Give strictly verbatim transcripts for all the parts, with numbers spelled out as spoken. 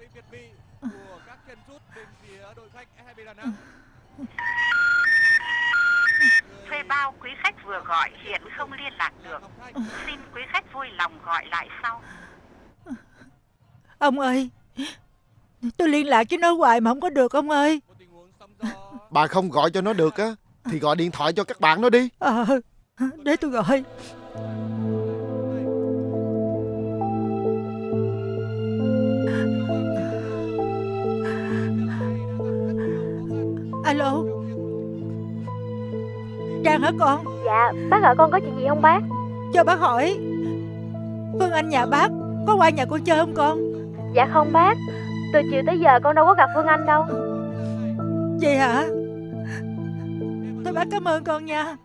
Thuê bao quý khách vừa gọi hiện không liên lạc được. Xin quý khách vui lòng gọi lại sau. Ông ơi, tôi liên lạc với nó hoài mà không có được ông ơi. Bà không gọi cho nó được á thì gọi điện thoại cho các bạn nó đi. Ờ, để tôi gọi. Alo, Trang hả con? Dạ, bác gọi con có chuyện gì không bác? Cho bác hỏi, Phương Anh nhà bác có qua nhà cô chơi không con? Dạ không bác, từ chiều tới giờ con đâu có gặp Phương Anh đâu. Vậy hả? Thôi bác cảm ơn con nha.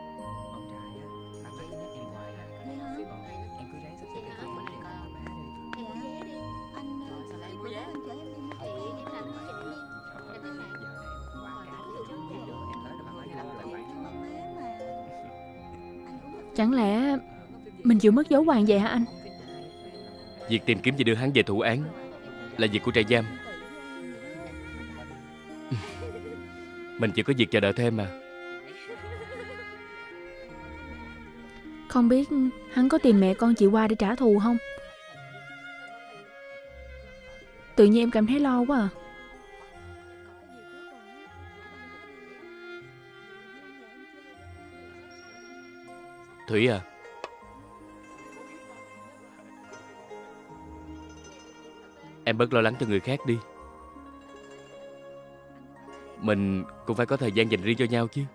Chẳng lẽ mình chịu mất dấu Hoàng vậy hả anh? Việc tìm kiếm và đưa hắn về thụ án là việc của trại giam. Mình chỉ có việc chờ đợi thêm mà. Không biết hắn có tìm mẹ con chị qua để trả thù không? Tự nhiên em cảm thấy lo quá à. Thủy à, em bớt lo lắng cho người khác đi. Mình cũng phải có thời gian dành riêng cho nhau chứ.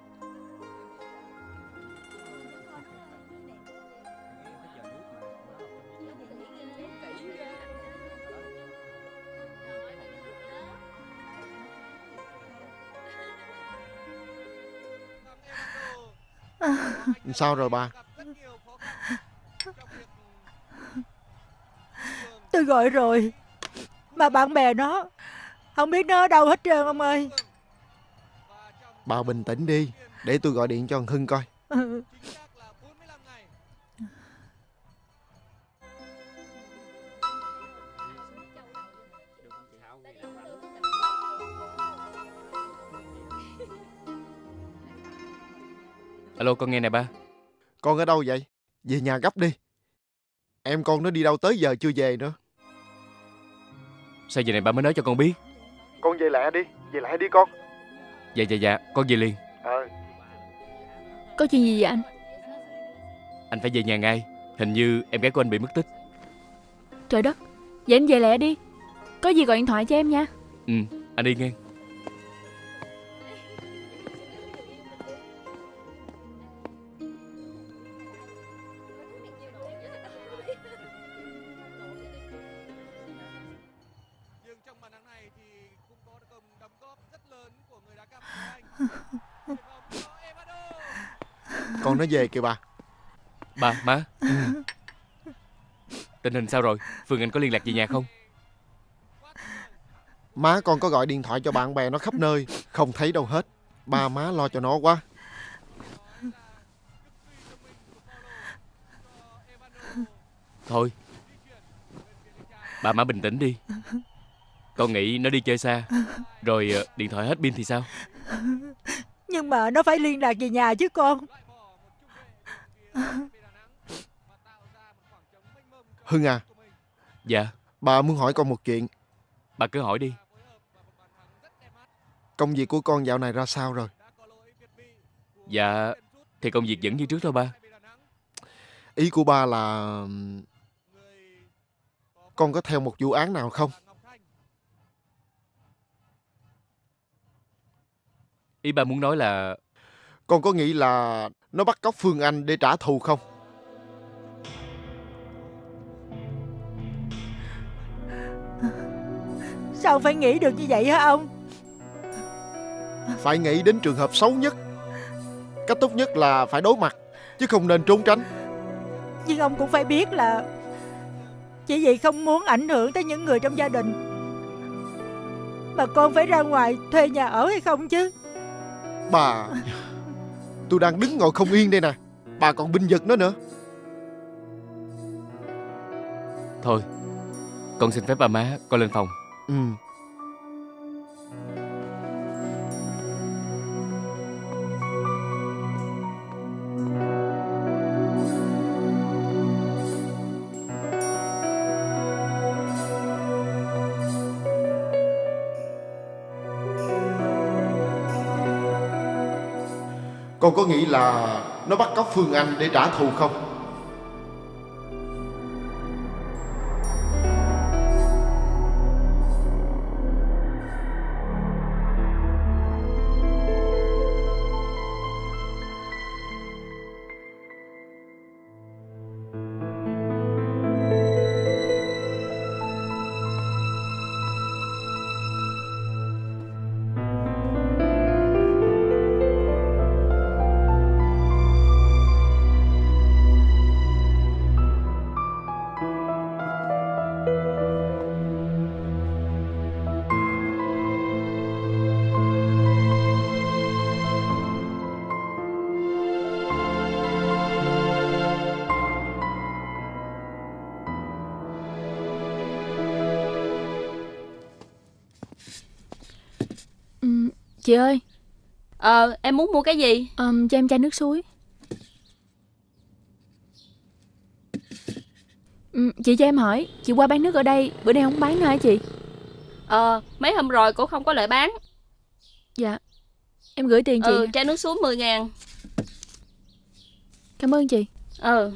Sao rồi bà? Tôi gọi rồi mà bạn bè nó không biết nó ở đâu hết trơn ông ơi. Bà bình tĩnh đi, để tôi gọi điện cho thằng Hưng coi. Ừ. Alo, con nghe nè ba. Con ở đâu vậy? Về nhà gấp đi. Em con nó đi đâu tới giờ chưa về nữa. Sao giờ này ba mới nói cho con biết? Con về lẹ đi, về lẹ đi con. Dạ dạ dạ, con về liền. Ờ. Có chuyện gì vậy anh? Anh phải về nhà ngay. Hình như em gái của anh bị mất tích. Trời đất, vậy anh về lẹ đi. Có gì gọi điện thoại cho em nha. Ừ, anh đi nghe. Con nó về kìa bà. Ba, má. Ừ. Tình hình sao rồi? Phương Anh có liên lạc về nhà không? Má con có gọi điện thoại cho bạn bè nó khắp nơi, không thấy đâu hết. Ba má lo cho nó quá. Thôi, ba má bình tĩnh đi. Con nghĩ nó đi chơi xa rồi điện thoại hết pin thì sao? Nhưng mà nó phải liên lạc về nhà chứ con. Hưng à. Dạ. Bà muốn hỏi con một chuyện. Bà cứ hỏi đi. Công việc của con dạo này ra sao rồi? Dạ, thì công việc vẫn như trước thôi ba. Ý của ba là con có theo một vụ án nào không? Ý ba muốn nói là con có nghĩ là nó bắt cóc Phương Anh để trả thù không? Sao phải nghĩ được như vậy hả ông? Phải nghĩ đến trường hợp xấu nhất. Cách tốt nhất là phải đối mặt, chứ không nên trốn tránh. Nhưng ông cũng phải biết là chỉ vì không muốn ảnh hưởng tới những người trong gia đình mà con phải ra ngoài thuê nhà ở hay không chứ? Bà, tôi đang đứng ngồi không yên đây nè, bà còn binh vực nó nữa. Thôi, con xin phép ba má con lên phòng. Ừ. Con có nghĩ là nó bắt cóc Phương Anh để trả thù không? Chị ơi. Ờ em muốn mua cái gì? Ờ, cho em chai nước suối. ừ, Chị cho em hỏi, chị qua bán nước ở đây bữa nay không bán nữa hả chị? Ờ mấy hôm rồi cũng không có lại bán. Dạ em gửi tiền chị. Ừ chai nước suối mười ngàn. Cảm ơn chị. Ừ.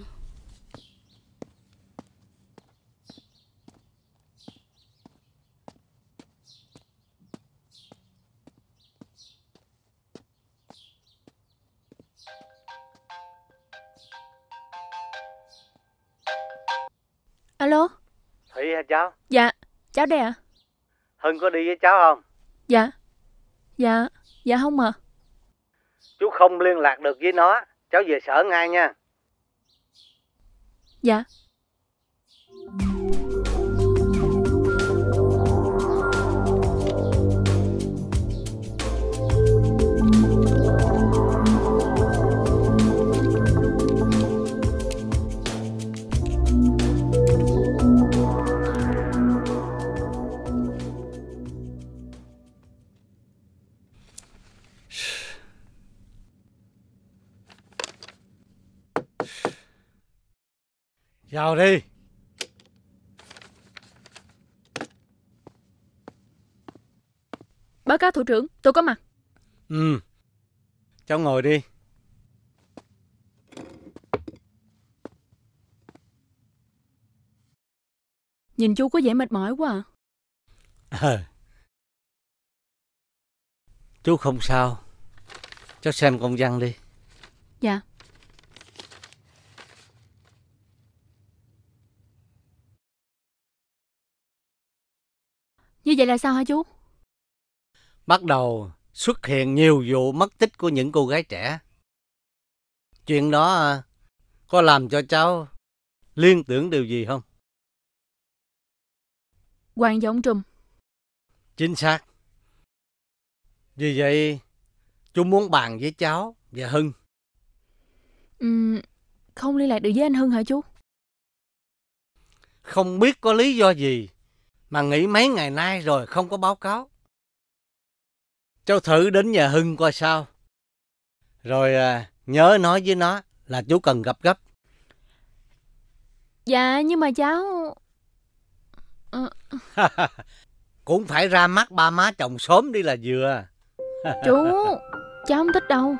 Alo. Thủy hả cháu? Dạ cháu đây ạ. Hưng có đi với cháu không? Dạ. Dạ. Dạ không mà. Chú không liên lạc được với nó, cháu về sở ngay nha. Dạ. Vào đi. Báo cáo thủ trưởng, tôi có mặt. Ừ. Cháu ngồi đi. Nhìn chú có vẻ mệt mỏi quá à. Ờ. Chú không sao. Cháu xem công văn đi. Dạ. Như vậy là sao hả chú? Bắt đầu xuất hiện nhiều vụ mất tích của những cô gái trẻ. Chuyện đó có làm cho cháu liên tưởng điều gì không? Hoàng và ông Trùm. Chính xác. Vì vậy chú muốn bàn với cháu và Hưng. Uhm, không liên lạc được với anh Hưng hả chú? Không biết có lý do gì mà nghỉ mấy ngày nay rồi không có báo cáo. Cháu thử đến nhà Hưng coi sao. Rồi à, nhớ nói với nó là chú cần gặp gấp. Dạ nhưng mà cháu... À... Cũng phải ra mắt ba má chồng sớm đi là vừa. Chú, cháu không thích đâu.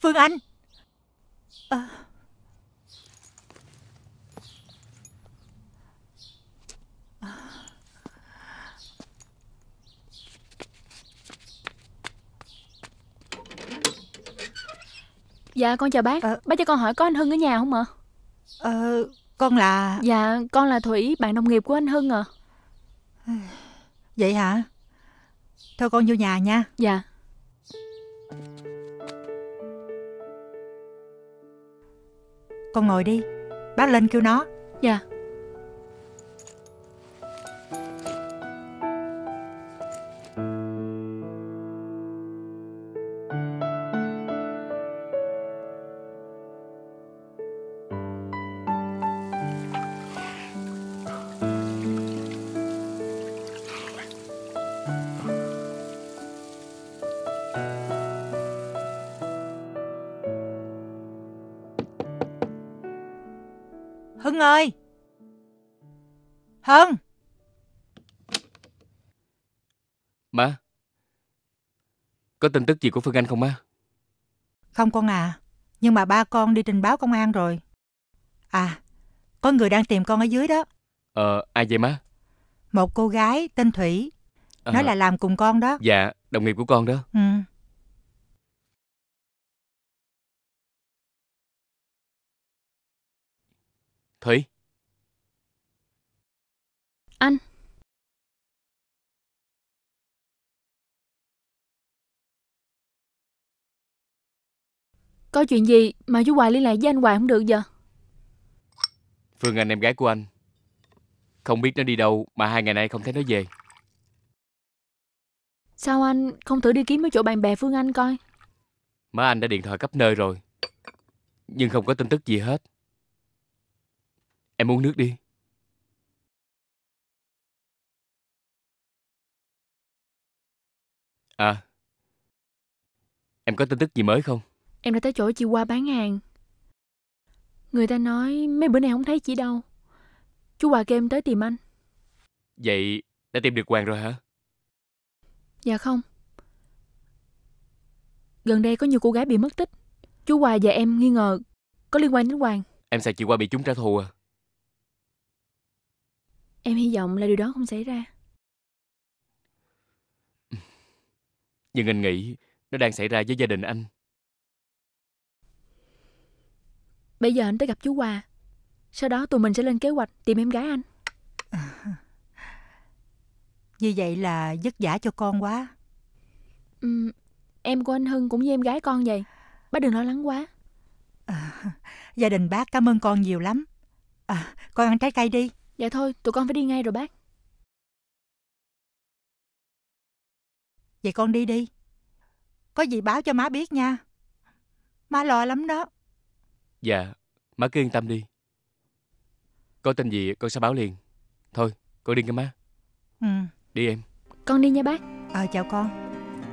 Phương Anh. À. Dạ con chào bác. à. Bác cho con hỏi có anh Hưng ở nhà không ạ? Ờ, con là... Dạ con là Thủy, bạn đồng nghiệp của anh Hưng ạ. À. Vậy hả? Thôi con vô nhà nha. Dạ. Con ngồi đi, bác lên kêu nó. Dạ. Hưng ơi! Hưng! Má, có tin tức gì của Phương Anh không má? Không con à, nhưng mà ba con đi trình báo công an rồi. À, có người đang tìm con ở dưới đó. Ờ, ai vậy má? Một cô gái tên Thủy, à, nói là làm cùng con đó. Dạ, đồng nghiệp của con đó. Ừ. Thủy. Anh. Có chuyện gì mà chú Hoài liên lạc với anh Hoài không được giờ? Phương Anh em gái của anh, không biết nó đi đâu mà hai ngày nay không thấy nó về. Sao anh không thử đi kiếm ở chỗ bạn bè Phương Anh coi? Má anh đã điện thoại khắp nơi rồi, nhưng không có tin tức gì hết. Em uống nước đi. À, em có tin tức gì mới không? Em đã tới chỗ chị Hoa bán hàng. Người ta nói mấy bữa nay không thấy chị đâu. Chú Hòa kêu em tới tìm anh. Vậy đã tìm được Hoàng rồi hả? Dạ không. Gần đây có nhiều cô gái bị mất tích. Chú Hòa và em nghi ngờ có liên quan đến Hoàng. Em sợ chị Hoa bị chúng trả thù à? Em hy vọng là điều đó không xảy ra. Nhưng anh nghĩ nó đang xảy ra với gia đình anh. Bây giờ anh tới gặp chú Hòa. Sau đó tụi mình sẽ lên kế hoạch tìm em gái anh. À, như vậy là vất vả cho con quá. Ừ, em của anh Hưng cũng như em gái con vậy. Bác đừng lo lắng quá. À, gia đình bác cảm ơn con nhiều lắm. À, con ăn trái cây đi. Dạ thôi, tụi con phải đi ngay rồi bác. Vậy con đi đi. Có gì báo cho má biết nha. Má lo lắm đó. Dạ, má cứ yên tâm đi. Có tin gì con sẽ báo liền. Thôi, con đi nha má. Ừ. Đi em. Con đi nha bác. Ờ, chào con.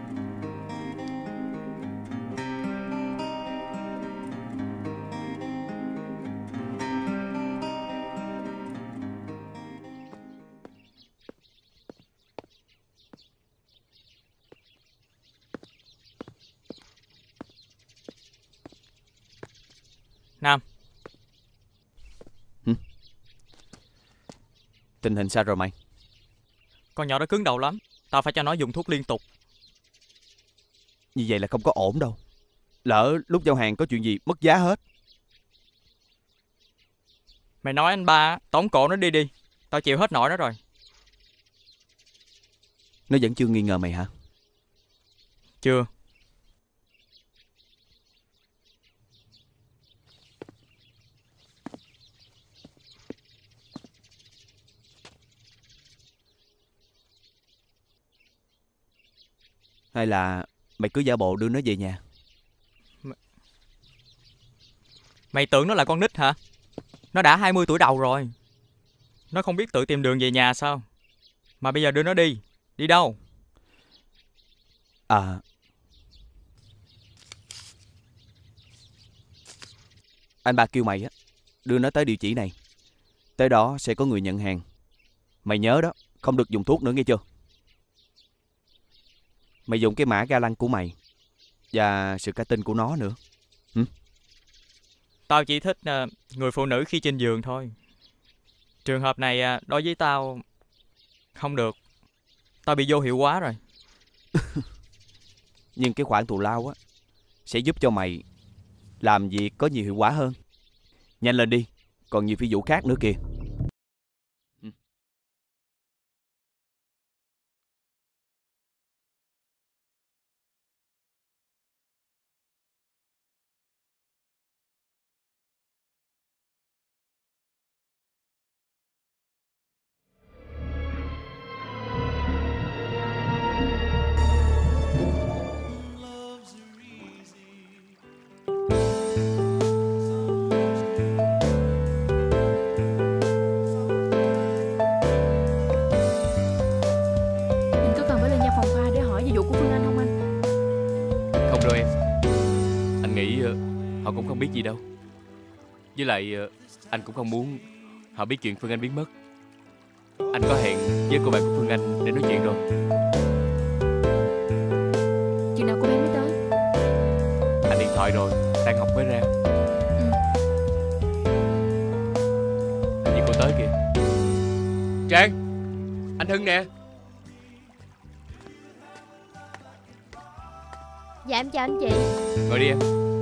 Nam. Hử? Tình hình sao rồi mày? Con nhỏ đó cứng đầu lắm. Tao phải cho nó dùng thuốc liên tục. Như vậy là không có ổn đâu. Lỡ lúc giao hàng có chuyện gì mất giá hết. Mày nói anh ba tống cổ nó đi đi. Tao chịu hết nổi nó rồi. Nó vẫn chưa nghi ngờ mày hả? Chưa. Hay là mày cứ giả bộ đưa nó về nhà? M... Mày tưởng nó là con nít hả? Nó đã hai mươi tuổi đầu rồi. Nó không biết tự tìm đường về nhà sao? Mà bây giờ đưa nó đi. Đi đâu? À, anh ba kêu mày á, đưa nó tới địa chỉ này. Tới đó sẽ có người nhận hàng. Mày nhớ đó, không được dùng thuốc nữa nghe chưa? Mày dùng cái mã ga lăng của mày và sự cá tinh của nó nữa. Tao chỉ thích uh, người phụ nữ khi trên giường thôi. Trường hợp này uh, đối với tao không được. Tao bị vô hiệu quá rồi. Nhưng cái khoản thù lao á sẽ giúp cho mày làm việc có nhiều hiệu quả hơn. Nhanh lên đi, còn nhiều phi vụ khác nữa kìa. Họ cũng không biết gì đâu. Với lại anh cũng không muốn họ biết chuyện Phương Anh biến mất. Anh có hẹn với cô bạn của Phương Anh để nói chuyện rồi. Chừng nào cô bé mới tới? Anh điện thoại rồi, đang học mới ra. Ừ. Hình như cô tới kìa. Trang, anh Hưng nè. Dạ em chào anh chị. Ngồi đi em.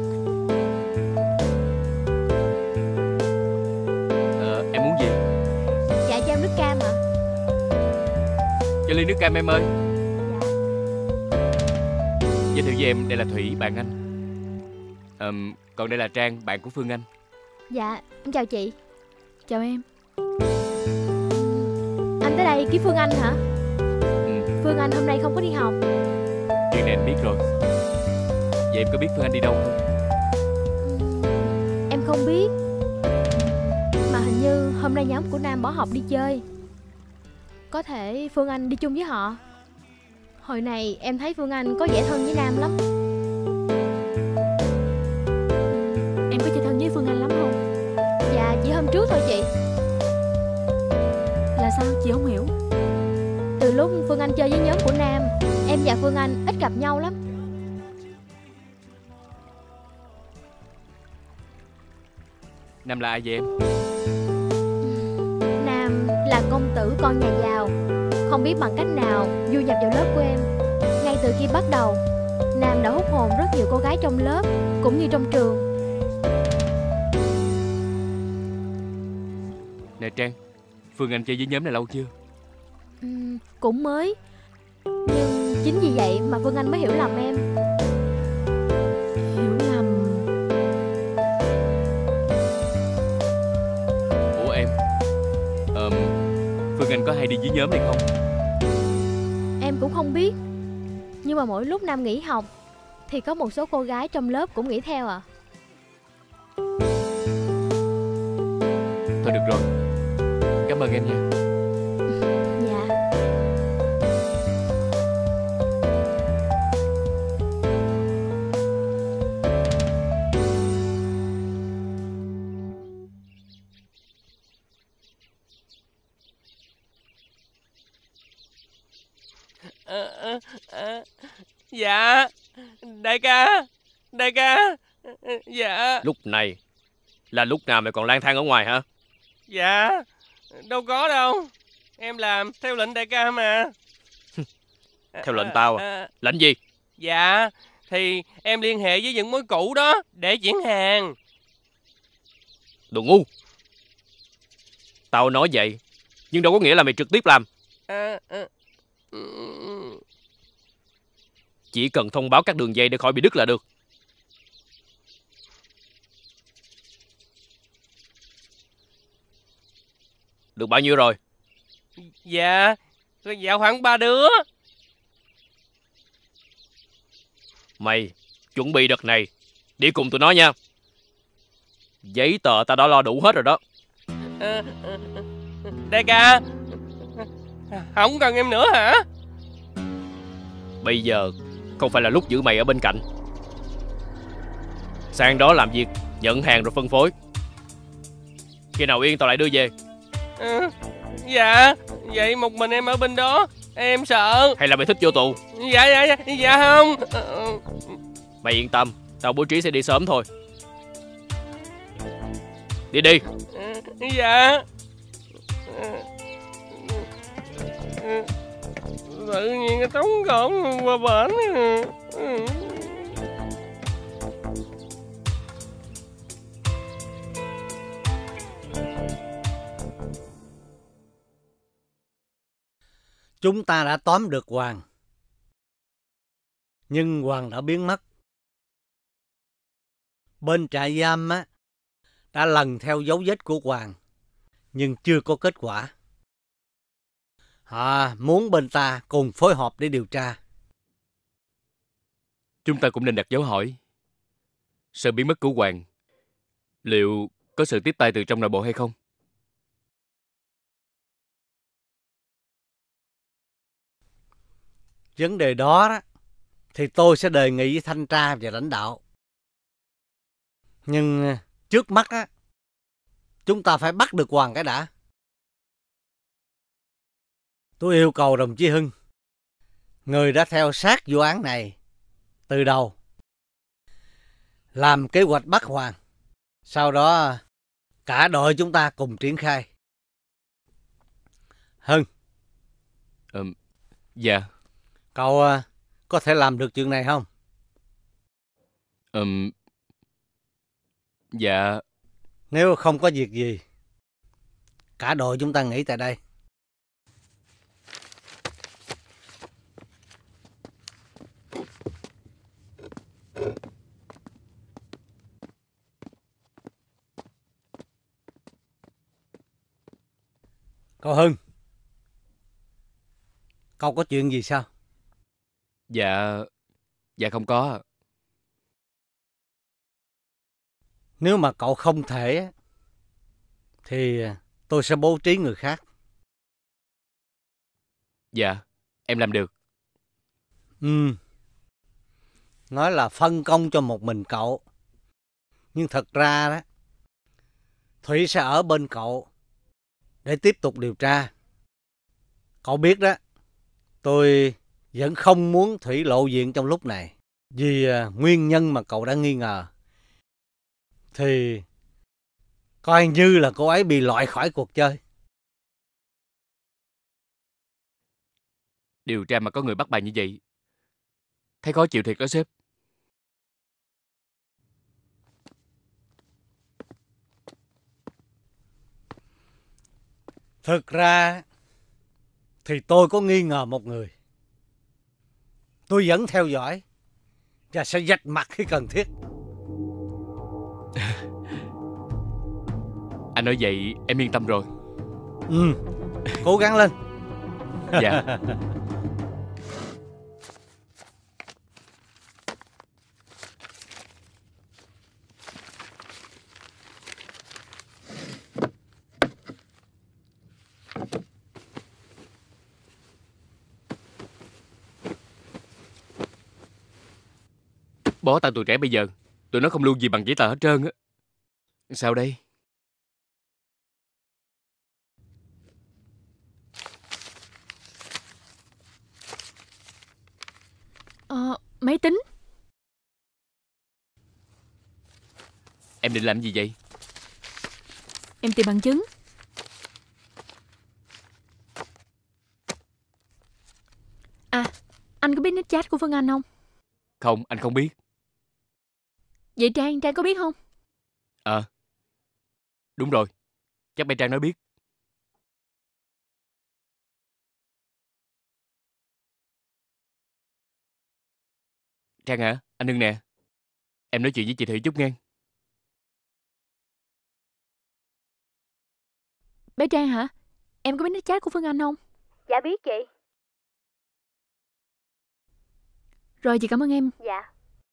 Ờ, em muốn gì? Dạ cho em nước cam ạ. Cho ly nước cam em ơi. Dạ. Giới thiệu với em, đây là Thủy, bạn anh. Ờ, còn đây là Trang, bạn của Phương Anh. Dạ, em chào chị. Chào em. Anh tới đây kiếm Phương Anh hả? Ừ. Phương Anh hôm nay không có đi học. Chuyện này anh biết rồi. Vậy em có biết Phương Anh đi đâu không? Em không biết. Mà hình như hôm nay nhóm của Nam bỏ học đi chơi. Có thể Phương Anh đi chung với họ. Hồi này em thấy Phương Anh có vẻ thân với Nam lắm. Em có chơi thân với Phương Anh lắm không? Dạ chỉ hôm trước thôi chị. Là sao chị không hiểu? Từ lúc Phương Anh chơi với nhóm của Nam, em và Phương Anh ít gặp nhau lắm. Nam là ai vậy em? Nam là công tử con nhà giàu. Không biết bằng cách nào du nhập vào lớp của em. Ngay từ khi bắt đầu, Nam đã hút hồn rất nhiều cô gái trong lớp cũng như trong trường. Nè Trang, Phương Anh chơi với nhóm này lâu chưa? uhm, Cũng mới. Nhưng chính vì vậy mà Phương Anh mới hiểu lầm em. Hiểu lầm? Ủa em, ờ, Phương Anh có hay đi với nhóm này không? Em cũng không biết. Nhưng mà mỗi lúc Nam nghỉ học thì có một số cô gái trong lớp cũng nghỉ theo à. Thôi được rồi, cảm ơn em nha. Dạ. À, à, à, dạ đại ca, đại ca. Dạ. Lúc này là lúc nào mày còn lang thang ở ngoài hả? Dạ đâu có đâu, em làm theo lệnh đại ca mà. Theo lệnh tao à? Lệnh gì? Dạ thì em liên hệ với những mối cũ đó để chuyển hàng. Đồ ngu. Tao nói vậy nhưng đâu có nghĩa là mày trực tiếp làm. À, à, Chỉ cần thông báo các đường dây để khỏi bị đứt là được. Được bao nhiêu rồi? Dạ Dạ khoảng ba đứa. Mày chuẩn bị đợt này đi cùng tụi nó nha. Giấy tờ tao đã lo đủ hết rồi đó. À, đại ca, không cần em nữa hả? Bây giờ không phải là lúc giữ mày ở bên cạnh. Sang đó làm việc, nhận hàng rồi phân phối. Khi nào yên tao lại đưa về. À, dạ vậy một mình em ở bên đó em sợ. Hay là mày thích vô tù? Dạ dạ dạ, dạ không. Mày yên tâm, tao bố trí sẽ đi sớm thôi. Đi đi. Dạ. Tự nhiên cái tống cổ qua bển. Chúng ta đã tóm được Hoàng. Nhưng Hoàng đã biến mất. Bên trại giam á, đã lần theo dấu vết của Hoàng, nhưng chưa có kết quả. Họ muốn bên ta cùng phối hợp để điều tra. Chúng ta cũng nên đặt dấu hỏi. Sự biến mất của Hoàng, liệu có sự tiếp tay từ trong nội bộ hay không? Vấn đề đó, đó thì tôi sẽ đề nghị với thanh tra và lãnh đạo. Nhưng trước mắt á, chúng ta phải bắt được Hoàng cái đã. Tôi yêu cầu đồng chí Hưng, người đã theo sát vụ án này từ đầu, làm kế hoạch bắt Hoàng. Sau đó cả đội chúng ta cùng triển khai. Hưng. Ừ, dạ. Cậu uh, có thể làm được chuyện này không? Ừm. Dạ. Nếu không có việc gì, cả đội chúng ta nghỉ tại đây. Cậu Hưng, cậu có chuyện gì sao? Dạ, dạ không có. Nếu mà cậu không thể, thì tôi sẽ bố trí người khác. Dạ, em làm được. Ừ. Nói là phân công cho một mình cậu. Nhưng thật ra đó, Thủy sẽ ở bên cậu để tiếp tục điều tra. Cậu biết đó, tôi vẫn không muốn Thủy lộ diện trong lúc này. Vì nguyên nhân mà cậu đã nghi ngờ, thì coi như là cô ấy bị loại khỏi cuộc chơi. Điều tra mà có người bắt bài như vậy, thấy khó chịu thiệt đó sếp. Thực ra thì tôi có nghi ngờ một người. Tôi vẫn theo dõi và sẽ vạch mặt khi cần thiết. Anh nói vậy em yên tâm rồi. Ừ, cố gắng lên. Dạ. Bó tay tụi trẻ bây giờ, tụi nó không lưu gì bằng giấy tờ hết trơn á. Sao đây? Ờ, máy tính. Em định làm gì vậy? Em tìm bằng chứng. À, anh có biết nick chat của Phương Anh không? Không, anh không biết. Vậy Trang, Trang có biết không? Ờ, à, đúng rồi. Chắc bé Trang nói biết. Trang hả? Anh Hưng nè. Em nói chuyện với chị Thủy chút nghe. Bé Trang hả? Em có biết nick chat của Phương Anh không? Dạ biết chị. Rồi, chị cảm ơn em. Dạ.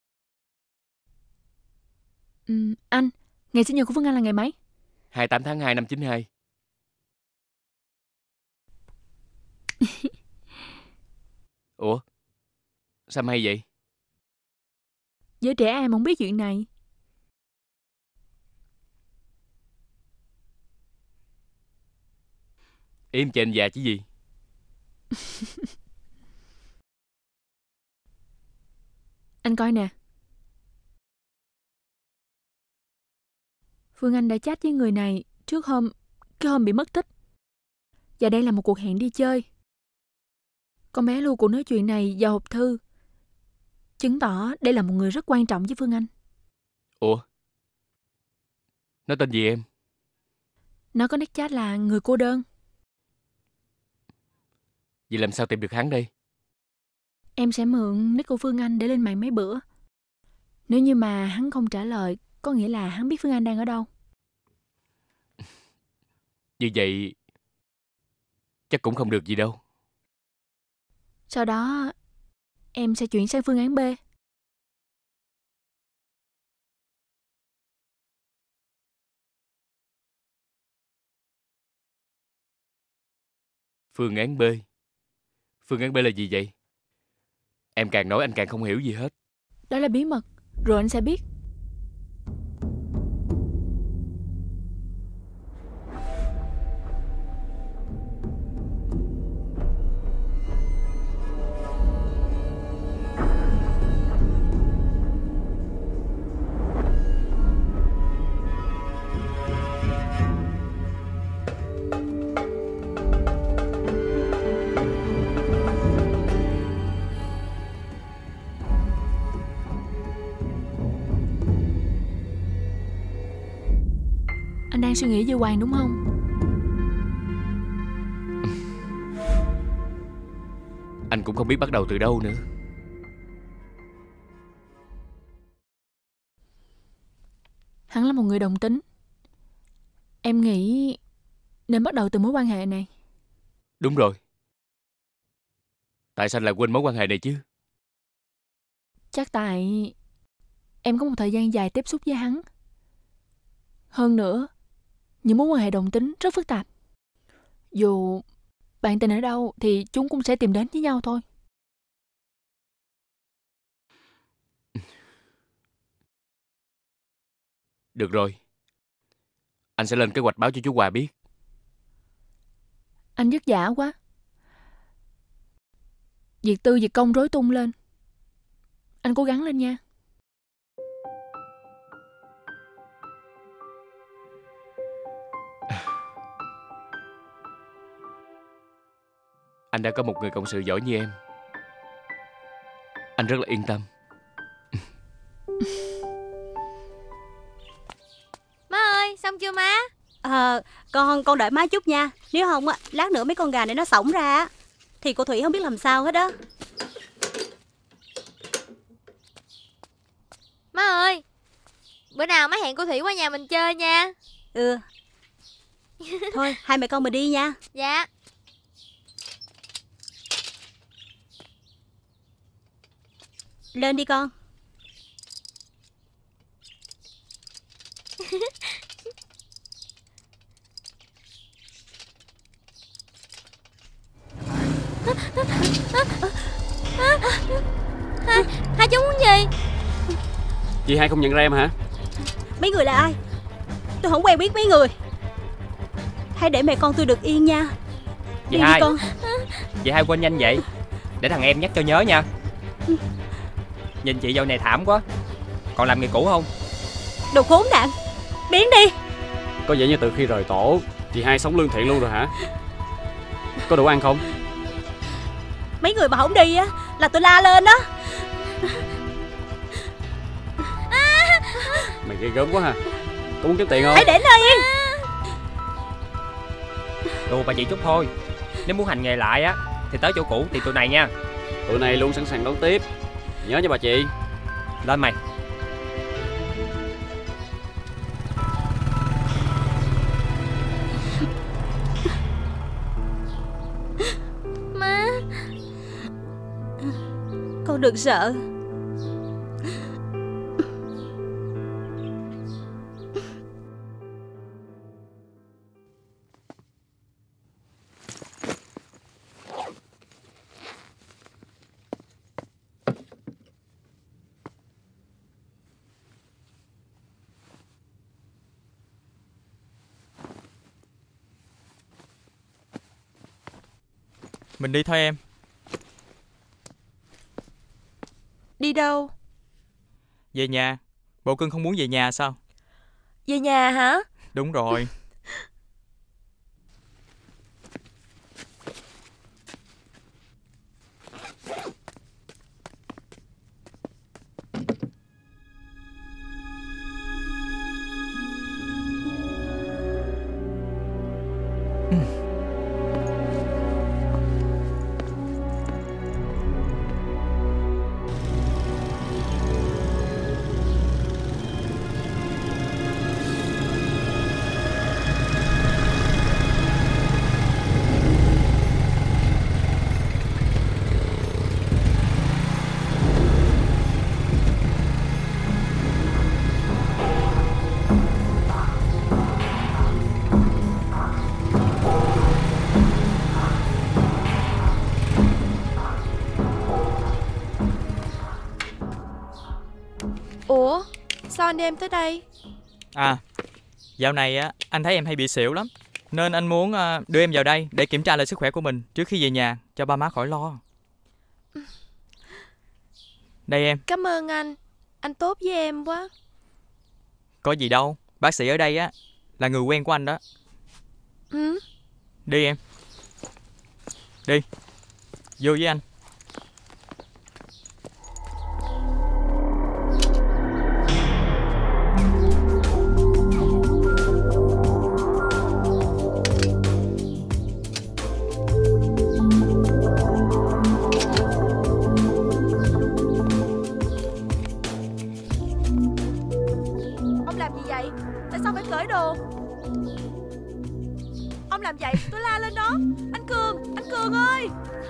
Ừ, anh, ngày sinh nhật của Phương Anh là ngày mấy? hai mươi tám tháng hai năm chín hai. Ủa? Sao em hay vậy? Giới trẻ ai mà không biết chuyện này. Im trên già chứ gì. Anh coi nè. Phương Anh đã chat với người này trước hôm cái hôm bị mất tích. Và đây là một cuộc hẹn đi chơi. Con bé lưu cuộc nói chuyện này vào hộp thư, chứng tỏ đây là một người rất quan trọng với Phương Anh. Ủa? Nó tên gì em? Nó có nick chat là người cô đơn. Vậy làm sao tìm được hắn đây? Em sẽ mượn nick của Phương Anh để lên mạng mấy bữa. Nếu như mà hắn không trả lời, có nghĩa là hắn biết Phương Anh đang ở đâu. Như vậy chắc cũng không được gì đâu. Sau đó em sẽ chuyển sang phương án B. Phương án B? Phương án B là gì vậy? Em càng nói anh càng không hiểu gì hết. Đó là bí mật, rồi anh sẽ biết. Anh đang suy nghĩ về Hoàng đúng không? Anh cũng không biết bắt đầu từ đâu nữa. Hắn là một người đồng tính. Em nghĩ nên bắt đầu từ mối quan hệ này. Đúng rồi. Tại sao lại quên mối quan hệ này chứ? Chắc tại em có một thời gian dài tiếp xúc với hắn. Hơn nữa, những mối quan hệ đồng tính rất phức tạp. Dù bạn tình ở đâu thì chúng cũng sẽ tìm đến với nhau thôi. Được rồi. Anh sẽ lên kế hoạch báo cho chú Hòa biết. Anh vất vả quá. Việc tư việc công rối tung lên. Anh cố gắng lên nha. Anh đã có một người cộng sự giỏi như em. Anh rất là yên tâm. Má ơi, xong chưa má? Ờ, con con đợi má chút nha. Nếu không á, lát nữa mấy con gà này nó xổng ra á, thì cô Thủy không biết làm sao hết á. Má ơi, bữa nào má hẹn cô Thủy qua nhà mình chơi nha. Ừ. Thôi, hai mẹ con mình đi nha. Dạ. Lên đi con. Hai, hai chú muốn gì? Chị hai không nhận ra em hả? Mấy người là ai? Tôi không quen biết mấy người. Hãy để mẹ con tôi được yên nha. Chị Đi hai đi con. Chị hai quên nhanh vậy. Để thằng em nhắc cho nhớ nha. Nhìn chị dạo này thảm quá. Còn làm nghề cũ không? Đồ khốn nạn, biến đi. Có vẻ như từ khi rời tổ, chị hai sống lương thiện luôn rồi hả? Có đủ ăn không? Mấy người mà không đi á là tôi la lên đó. Mày ghê gớm quá ha. Có muốn kiếm tiền không? Hãy để nó yên. Đùa bà chị chút thôi. Nếu muốn hành nghề lại á thì tới chỗ cũ tìm tụi này nha. Tụi này luôn sẵn sàng đón tiếp. Nhớ nha bà chị. Lên mày. Má. Con đừng sợ. Mình đi thôi em. Đi đâu? Về nhà. Bộ cưng không muốn về nhà sao? Về nhà hả? Đúng rồi. Ủa, sao anh đem tới đây? À, dạo này á anh thấy em hay bị xỉu lắm, nên anh muốn à, đưa em vào đây để kiểm tra lại sức khỏe của mình trước khi về nhà, cho ba má khỏi lo. Đây em. Cảm ơn anh. Anh tốt với em quá. Có gì đâu, bác sĩ ở đây á là người quen của anh đó. Ừ. Đi em. Đi. Vô với anh. Ông làm gì vậy? Tại sao phải cởi đồ? Ông làm vậy tôi la lên đó. Anh Cường, anh Cường ơi.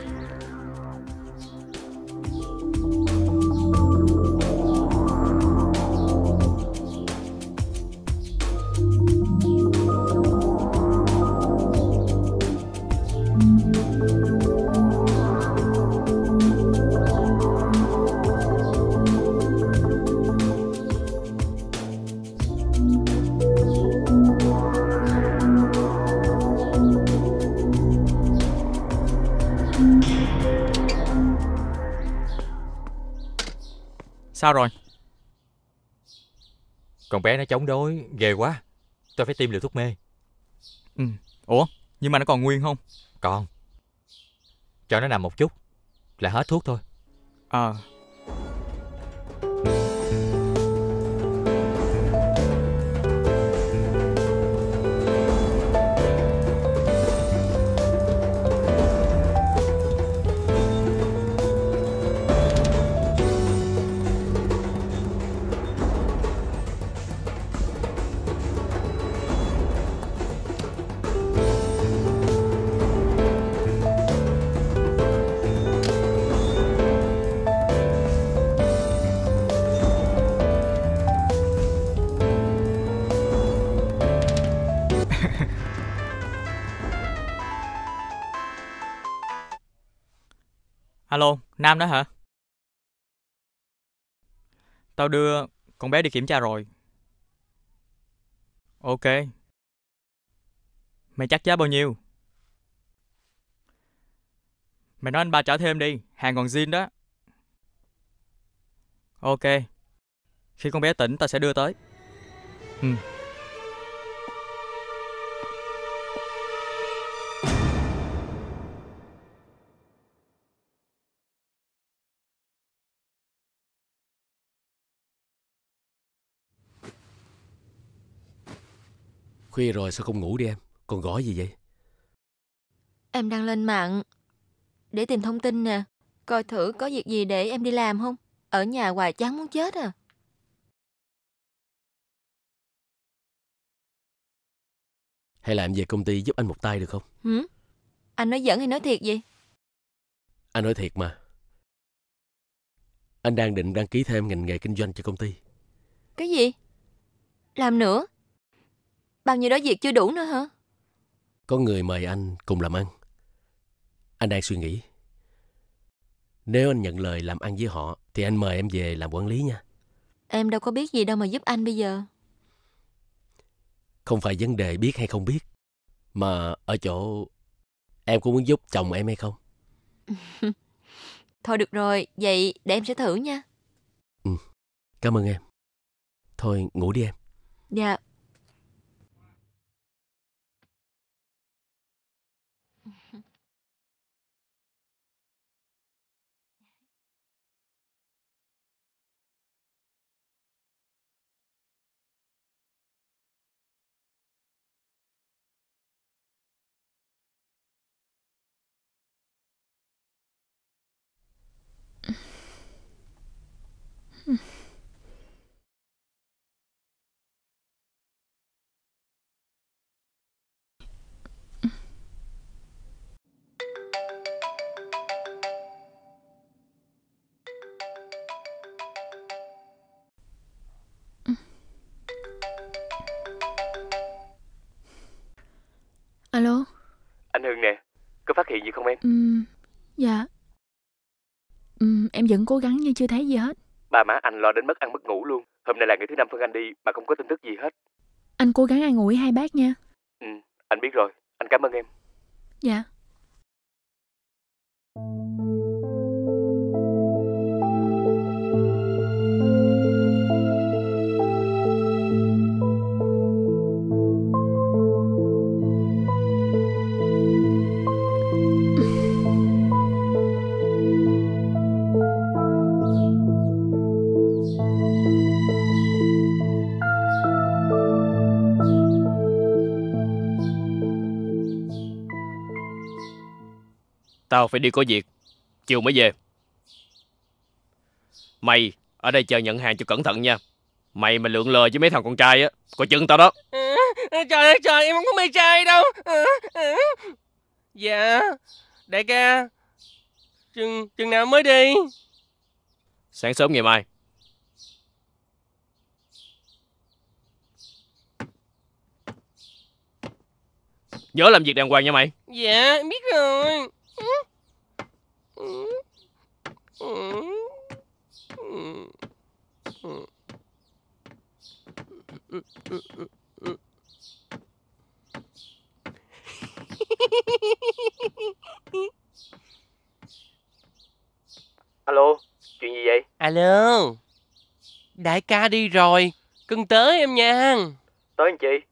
Sao rồi? Con bé nó chống đối, ghê quá. Tôi phải tiêm liều thuốc mê. Ừ. Ủa, nhưng mà nó còn nguyên không? Còn. Cho nó nằm một chút là hết thuốc thôi. Ờ. À. Alo, Nam đó hả? Tao đưa con bé đi kiểm tra rồi. Ok. Mày chắc giá bao nhiêu? Mày nói anh ba trả thêm đi, hàng còn zin đó. Ok. Khi con bé tỉnh tao sẽ đưa tới. Ừ. Khuya rồi sao không ngủ đi em? Còn gọi gì vậy? Em đang lên mạng để tìm thông tin nè, coi thử có việc gì để em đi làm không. Ở nhà hoài chán muốn chết à. Hay là em về công ty giúp anh một tay được không? Hử? Anh nói giỡn hay nói thiệt vậy? Anh nói thiệt mà. Anh đang định đăng ký thêm ngành nghề kinh doanh cho công ty. Cái gì? Làm nữa? Bao nhiêu đó việc chưa đủ nữa hả? Có người mời anh cùng làm ăn. Anh đang suy nghĩ. Nếu anh nhận lời làm ăn với họ thì anh mời em về làm quản lý nha. Em đâu có biết gì đâu mà giúp anh bây giờ. Không phải vấn đề biết hay không biết, mà ở chỗ em có muốn giúp chồng em hay không? Thôi được rồi, vậy để em sẽ thử nha. Ừ, cảm ơn em. Thôi ngủ đi em. Dạ, Alo. Anh Hưng nè, có phát hiện gì không em? Ừ, dạ. Ừ, em vẫn cố gắng nhưng chưa thấy gì hết. Ba má anh lo đến mất ăn mất ngủ luôn. Hôm nay là ngày thứ năm Phương Anh đi mà không có tin tức gì hết. Anh cố gắng an ủi hai bác nha. Ừ, anh biết rồi. Anh cảm ơn em. Dạ. Tao phải đi có việc, chiều mới về. Mày ở đây chờ nhận hàng cho cẩn thận nha. Mày mà lượn lờ với mấy thằng con trai á, coi chừng tao đó. À, trời ơi trời, em không có mê trai đâu. À, à. Dạ, đại ca, chừng, chừng nào mới đi? Sáng sớm ngày mai. Nhớ làm việc đàng hoàng nha mày. Dạ, em biết rồi. Ừ. Ừ. Ừ. Ừ. Ừ. Alo, chuyện gì vậy? Alo, đại ca đi rồi, cưng tới em nha. Tới anh chị.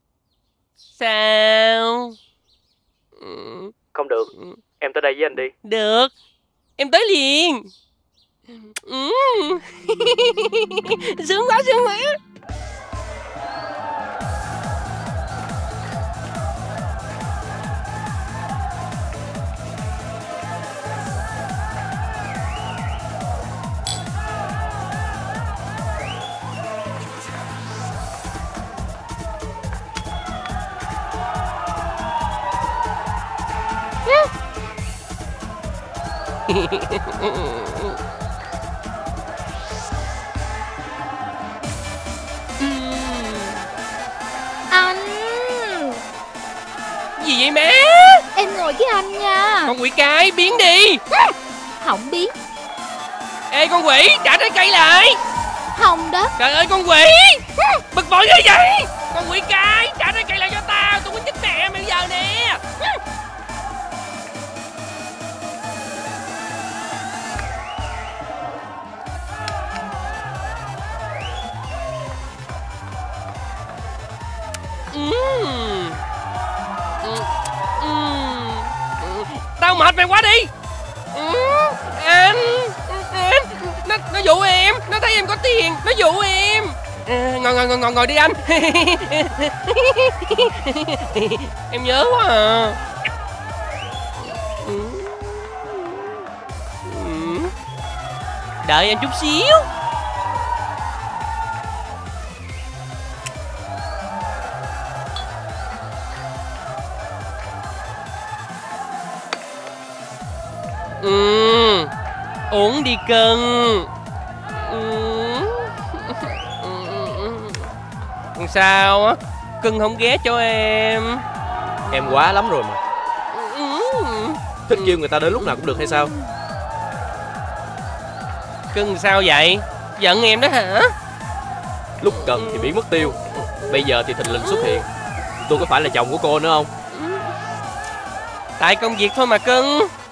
Sao? Không được, em tới đây với anh đi. Được, em tới liền. Ừ. Sướng quá, sướng quá. Anh. Gì vậy má? Em ngồi với anh nha. Con quỷ cái biến đi. Không biết. Ê con quỷ, trả trái cây lại. Không đó. Trời ơi con quỷ, bực bội ghê vậy. Con quỷ cái, trả trái cây lại cho tao. Tôi có chích mẹ mày bây giờ nè. Uhm. Uhm. Tao mệt mày quá đi. Uhm. Anh, anh nó, nó dụ em. Nó thấy em có tiền, nó dụ em. À, ngồi ngồi ngồi ngồi đi anh. Em nhớ quá à. Uhm. Đợi em chút xíu. Ừ, uống đi cưng. Ừ. Sao á, cưng không ghé cho em? Em quá lắm rồi mà. Ừ. Thích kêu người ta đến lúc nào cũng được hay sao? Cưng sao vậy? Giận em đó hả? Lúc cần thì biến mất tiêu, bây giờ thì thình lình xuất hiện. Tôi có phải là chồng của cô nữa không? Tại công việc thôi mà cưng.